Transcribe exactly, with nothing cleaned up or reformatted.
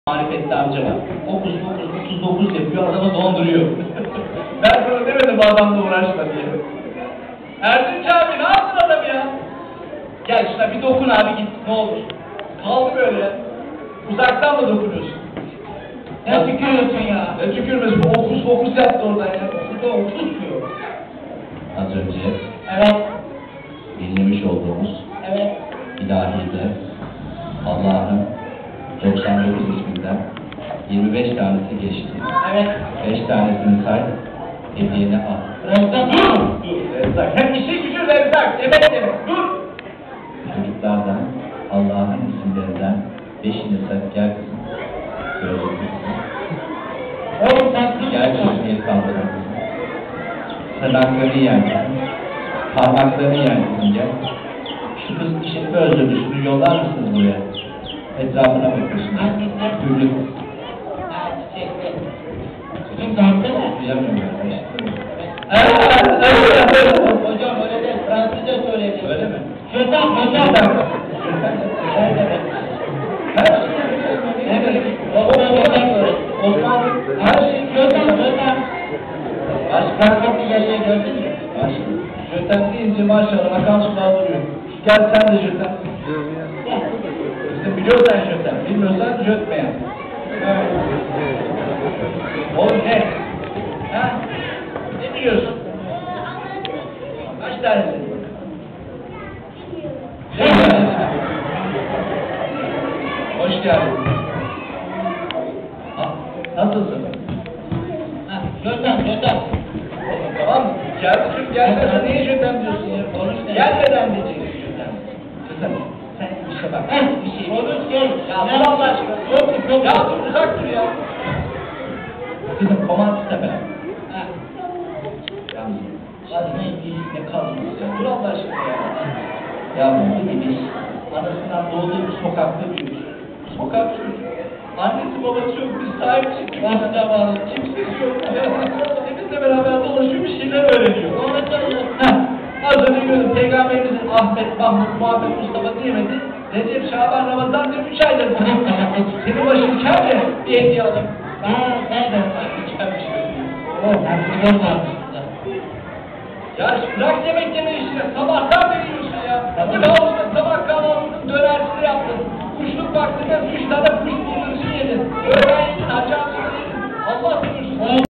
Marifetli amca var. Fokus fokus otuz dokuz yapıyor, adamı donduruyor. Ben sana demedim bu adamla uğraşma diye. Erdinç abi ne yaptın adam ya? Gel şuna bir dokun abi git ne olur. Kaldı böyle ya. Uzaktan mı dokunuyorsun? Ne tükürüyorsun ya? Ne tükürmesi bu fokus fokus yaptı oradan ya. Burada otuz diyor. Az önce Evet. dinlemiş olduğumuz Evet. ilahide Allah'ın doksan dokuz isminden yirmi beş tanesi geçti. Evet. beş tanesini say, hediyeni al. Rezzak dur. Dur Rezzak. Hem işi gücü Rezzak. Evet evet. Dur. Çocuklardan Allah'ın isimlerinden beşini say. Gel kızım. Gözlüklü kızım. Oğlum sen kız Gel mısın? kızım el kaldıran kızım. Tırnaklarını yen kızım. Parmaklarını yen kızım gel. Şu kız işini özlemiş. Şunu yollar mısınız buraya? Etrafına bakıyorsun. Hangisi? Gürlü. Ha çiçekli. Kızım dağıtsana. Duyamıyorum ben. Hocam öyle değil. Fransızca söyleyeceğim. Öyle mi? Şöten hocam. Evet evet. Evet. Osman hocam böyle. Osman her şey Şöten şöten. Başka Fransızca yaşayı gördün mü? Başka. Jöten deyince maşallah akan sular duruyor. Gel sen de jöten. Gel. İşte biliyorsan jöten. Bilmiyorsan jötmeyen. Evet. Oğlum ne? Ha? Ne biliyorsun? Kaç tanesi? Hoş geldin. Ha, nasılsın? Ha, şöten şöten. Tamam mı? Kardeşim gelmeden niye jöten diyorsun ya? Konuş ne? Gelmeden diyeceksin jöten. Kızım sen işe bak. Heh, bir şey. Konuş gel. Ya dur Allah aşkına. Çok çok. Ya dur uzak dur ya. Kızım komandist tepe. Ha. Yalnız hadi ne iyi ne kazması ya. Dur Allah aşkına ya. Ya bu biz anasından doğduğu bir sokakta büyüdük. Sokak çocuğu. Annesi babası yok, biz sahip çıktık. Başka var, kimsesi yok. Ya bizle beraber dolaşıyor, bir şeyler öğreniyor. Heh, az önce gördüm, Peygamberimizin Ahmet, Mahmut, Muhammed, Mustafa diyemedi. Recep, Şaban, Ramazan diye üç aydır. Senin başın kâr ya, bir hediye alayım. Ha, nerede? Kâr bir şey. Oh, ben bir varmış. Ya bırak yemek yeme işine, sabahtan beri yiyorsun ya. Kahvaltıda sabah kahvaltısının dönersini yaptın. Kuşluk vaktinde üç tane kuş bulursun yedin. Öğlen yedin, hacı yedin. Allah bilir.